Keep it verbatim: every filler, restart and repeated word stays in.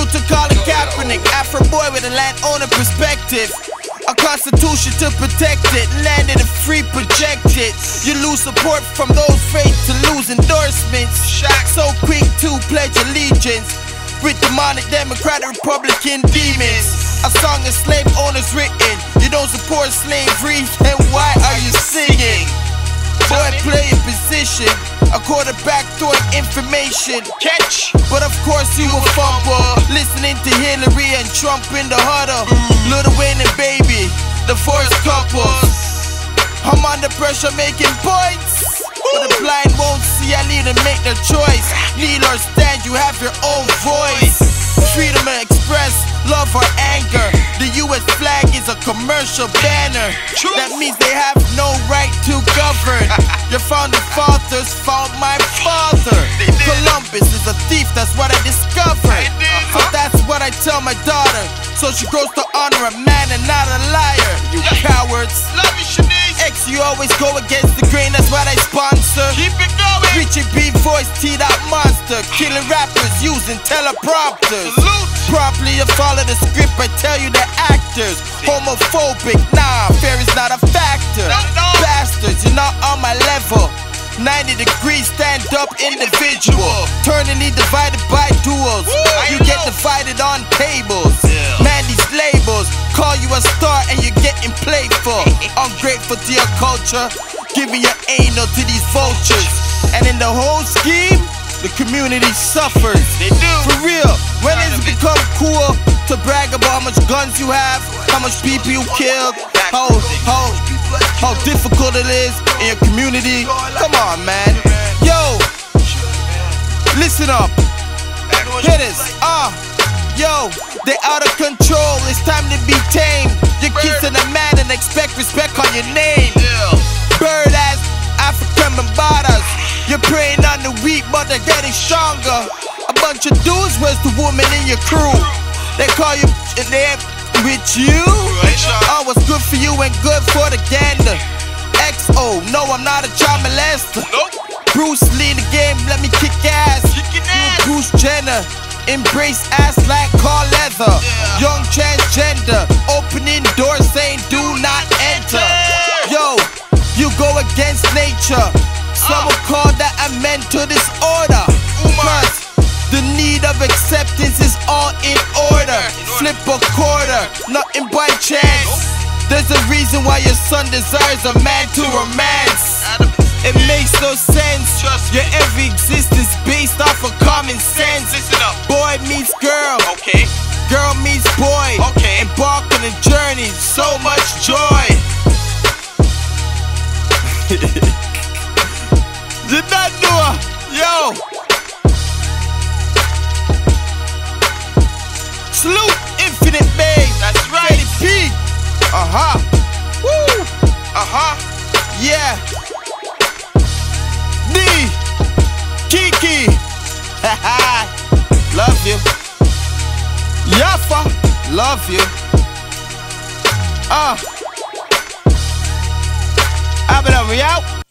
Salute to Colin Kaepernick, Afro boy with a landowner perspective. A constitution to protect it, landed and free projected. You lose support from those afraid to lose endorsements. So quick to pledge allegiance with demonic Democratic Republican demons. A song of slave owners written. You don't support slavery, then why are you singing? Boy, play a position, a quarterback throwing information. Catch, but of course you will fumble, listening to Hillary and Trump in the huddle. Lil Wayne and Baby, the forced couples. I'm under pressure making points, but the blind won't see. I need to make their choice. Kneel or stand, you have your own voice. Freedom to express love or anger. The U S flag is a commercial banner. That means they have no right to govern. Your founding fathers found my father. Columbus is a thief, that's what I discovered. So that's what I tell my daughter, so she grows to honor a man and not a liar. You cowards. Love you, Shanice. X, you always go against the grain, that's what I sponsor. Keep it going. Richie B voice, T-Dot monster, killing rappers using teleprompters. Salute. Properly you follow the script, I tell you the actors. Homophobic, nah, fair is not a factor. No, no. Bastards, you're not on my level. ninety degrees stand up individual, eternally divided by duels. Woo, You I get know. divided on tables. Yeah. Man, these labels call you a star and you're getting playful. Ungrateful to your culture, giving your anal to these vultures. And in the whole scheme, the community suffers. They do. For real, when it's become cool to brag about how much guns you have, how much people you killed, how, how, how difficult it is in your community. Come on, man. Yo, listen up. Hit us. Ah, yo, they out of control. It's time to be tamed. You're kissing a man and expect respect on your name. Bird ass African Bambadas. You're preying on the weak, but they're getting stronger. A bunch of dudes, where's the woman in your crew? They call you, and they're with you? Oh, what's good for you and good for the gander. X O, no, I'm not a child molester. Nope. Bruce Lee in the game, let me kick ass. Kicking ass. Bruce Jenner, embrace ass like car leather. Yeah. Young transgender, opening doors saying do not enter. Yo, you go against nature. Some will call that a mental disorder. Cause the need of acceptance is all in order. Flip a quarter, nothing by chance. There's a reason why your son desires a man to romance. It makes no sense. Your every existence based off of common sense. Listen up. Boy meets girl, Okay. girl meets boy. Okay. Embark on a journey, so much joy. Did not know, yo. Salute Infinite Bay. That's right. P. Uh huh. Woo. Uh huh. Yeah. D. Kiki. Love you. Yafa. Love you. Ah. Uh. Abba, we out.